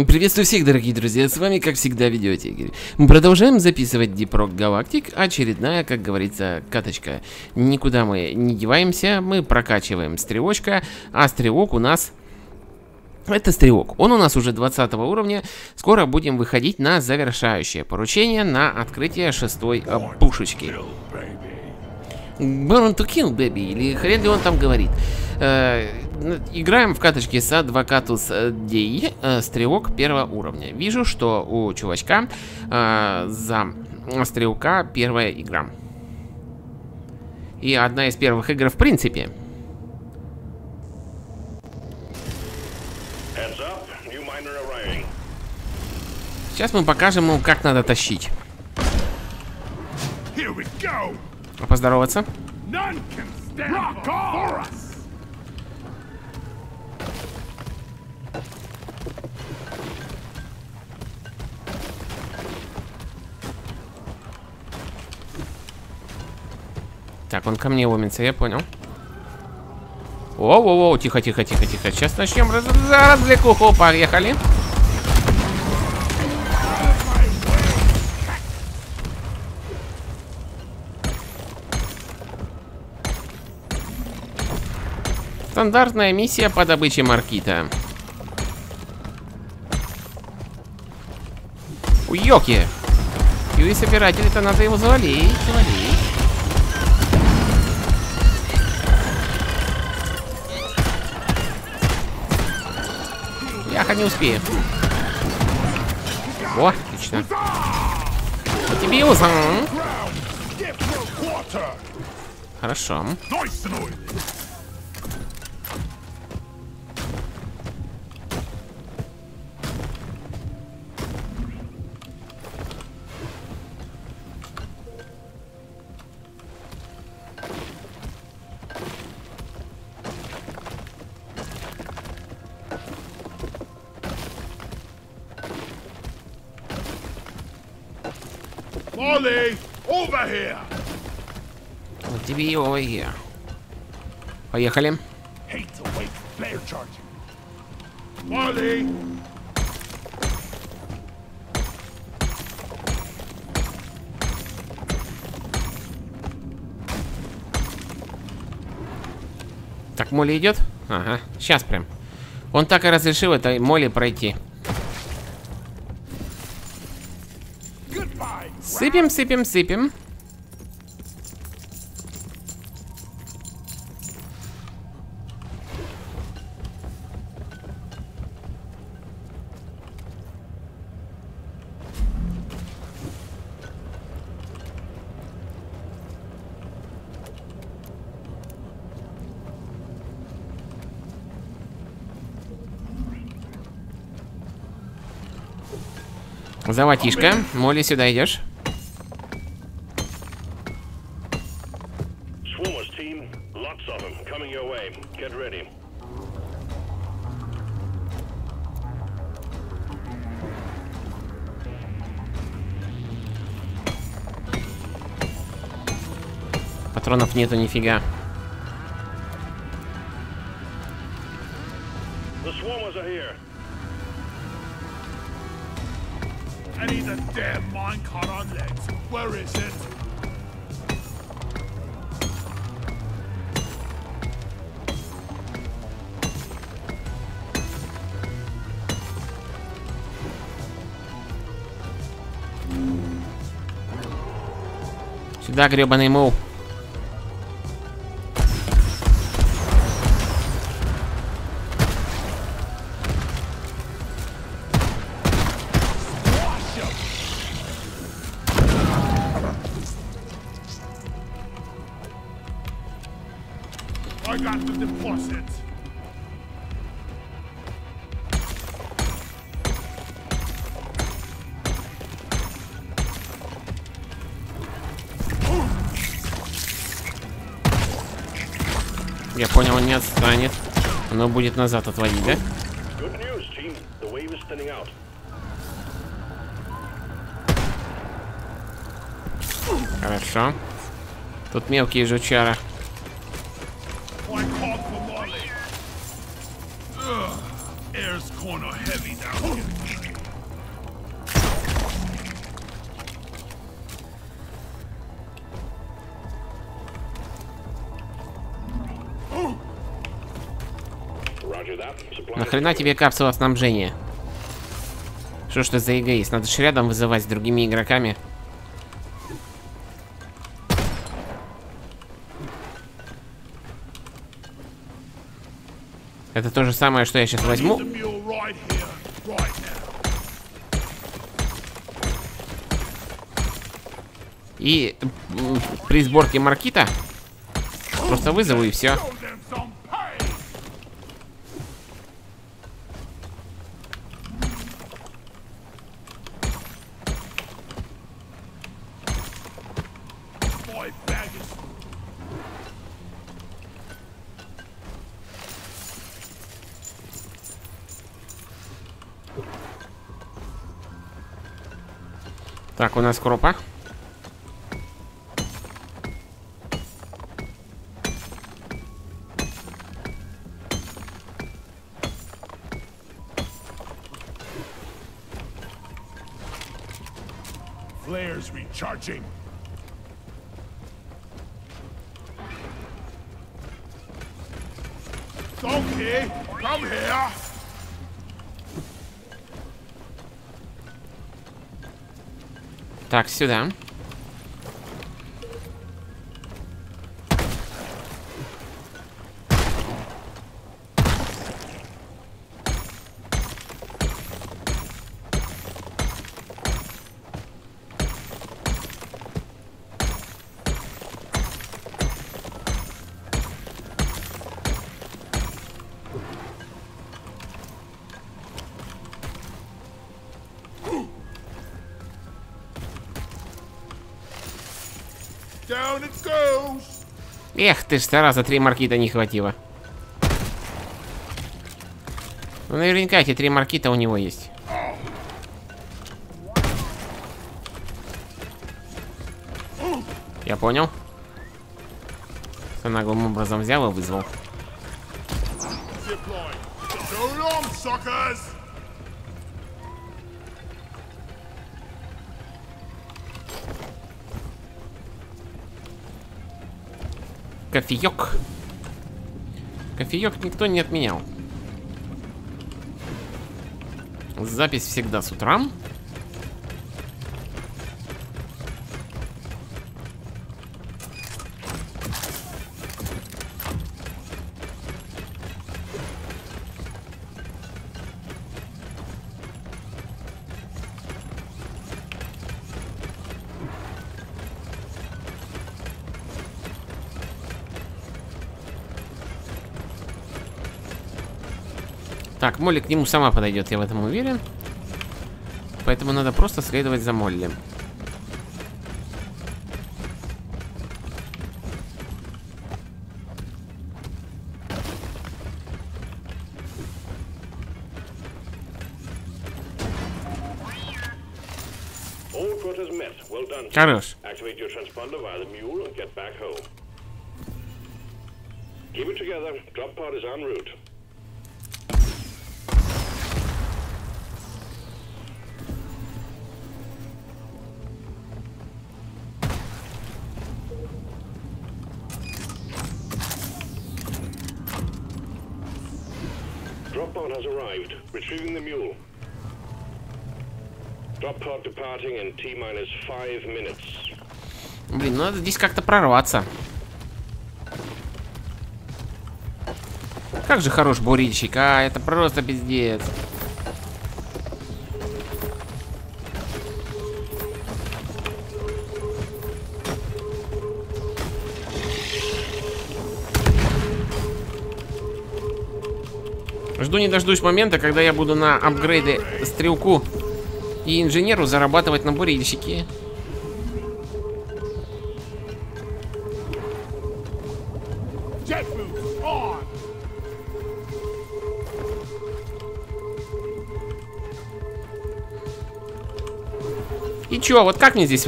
Приветствую всех, дорогие друзья, с вами, как всегда, Видеотигр. Мы продолжаем записывать Deep Rock Galactic, очередная, как говорится, каточка. Никуда мы не деваемся, мы прокачиваем стрелочка, а стрелок у нас... Это стрелок, он у нас уже 20 уровня, скоро будем выходить на завершающее поручение, на открытие 6-й пушечки. Burn to kill, baby, или хрен ли он там говорит. Играем в каточке с Advocatus Dei, стрелок 1 уровня. Вижу, что у чувачка за стрелка 1-я игра. И одна из первых игр в принципе. Сейчас мы покажем ему, как надо тащить. Поздороваться. Так, он ко мне ломится, я понял. Воу-воу-воу, тихо-тихо-тихо-тихо. Сейчас начнем развлекуху, поехали. Стандартная миссия по добыче маркита. Уёки! И собиратели-то надо его завалить, завалить. Яха, не успею. О, отлично. Вот тебе его сам. Хорошо. Molly, over here. Вот тебе его и... Поехали. Molly. Так, Молли идет? Ага, сейчас прям. Он так и разрешил это Молли пройти. Сыпем, сыпем, сыпем. Золотишко. Молли, сюда идешь? Патронов нету нифига. I need a damn minecart on legs. Where is it? Сюда, гребаный мул. I got the deposit. Я понял, он не отстанет. Оно будет назад отводить, да? Хорошо. Тут мелкие жучара. Air's kinda heavy down here. Нахрена тебе капсула снабжения? Что ж ты за эгоист? Надо же рядом вызывать с другими игроками. Это то же самое, что я сейчас возьму. И при сборке маркита просто вызову и все. Так, у нас кропа. Flares recharging. Okay, come here. Так, сюда. Down it goes. Эх, ты ж раза 3 маркита не хватило. Ну, наверняка эти 3 маркита у него есть. Я понял. Что наглым образом взял и вызвал. So long, suckers. Кофеек. Кофеек никто не отменял. Запись всегда с утра. Так, Молли к нему сама подойдет, я в этом уверен. Поэтому надо просто следовать за Молли. Хорош. Drop pod has arrived. Retrieving the mule. Drop pod departing in T-minus 5 minutes. Блин, ну надо здесь как-то прорваться. Как же хорош бурильщик, а? Это просто пиздец. Жду не дождусь момента, когда я буду на апгрейды стрелку и инженеру зарабатывать на бурильщике. И чё, вот как мне здесь...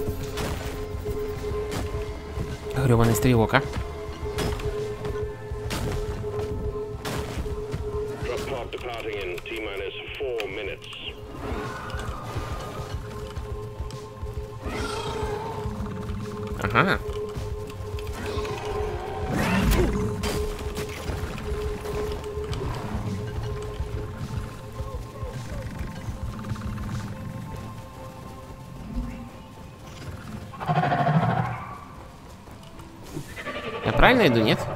Грёбаный стрелок, а? pod departing in T-minus 4 minutes. Ага. Я правильно иду, нет?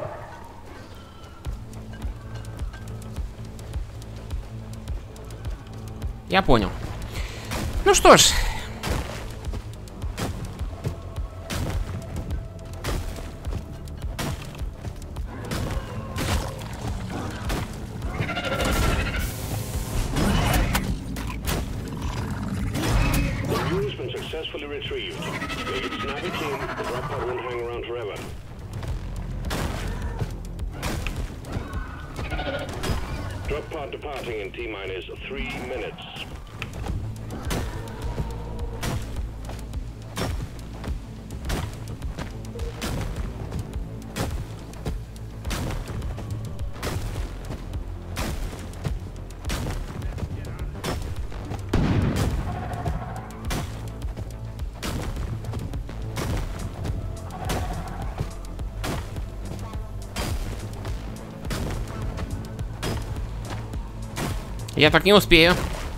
Я понял. Ну что ж. The mule has been successfully retrieved. Make it snappy team, the drop pod won't hang around forever. Drop pod departing in T-minus 3 minutes. Я так не успею.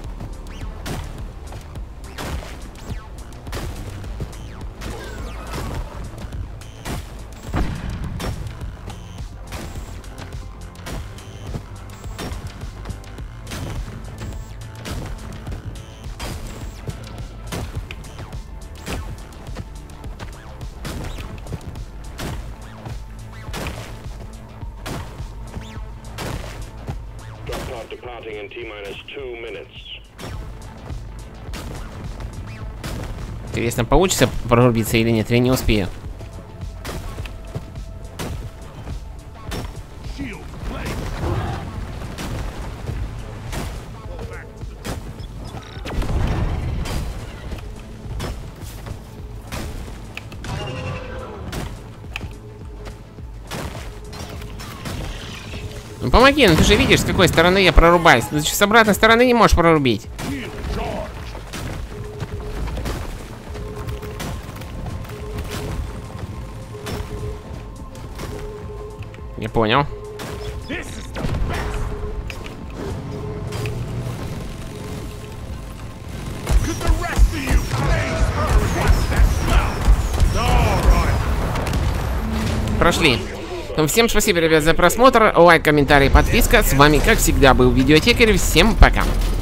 Drop pod departing in T-minus 2 minutes. Интересно, получится прорубиться или нет? Я не успею. Shield, play. Ну помоги, ну ты же видишь, с какой стороны я прорубаюсь. Ты с обратной стороны не можешь прорубить. Shield charge. Не понял. This is the best. Could the rest of you please hurry? What's that smell? All right. Прошли. Ну, всем спасибо, ребят, за просмотр. Лайк, комментарий, подписка. С вами, как всегда, был Видеотекарь. Всем пока.